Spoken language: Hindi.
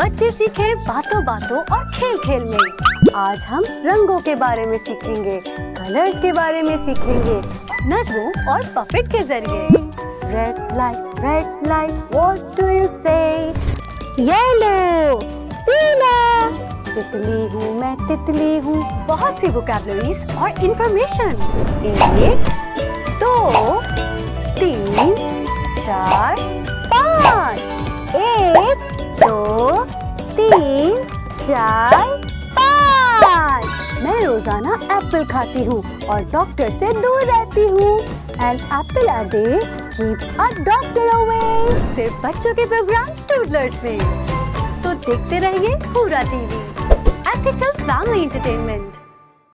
बच्चे सीखे बातों बातों और खेल खेल में। आज हम रंगों के बारे में सीखेंगे, कलर्स के बारे में सीखेंगे, नज़्मों और पपेट के जरिए। Red light, what do you say? Yellow, पीला। तितली हूँ मैं, तितली हूँ। बहुत सी वोकैबुलरीज और इंफॉर्मेशन। 1 2 3 4 5। 1 2 3 4 5। मैं रोजाना एप्पल खाती हूँ और डॉक्टर से दूर रहती हूँ। An apple a day keeps a doctor away। सिर्फ बच्चों के प्रोग्राम टूडलर्स में। तो देखते रहिए पूरा टीवी। Ethical family entertainment.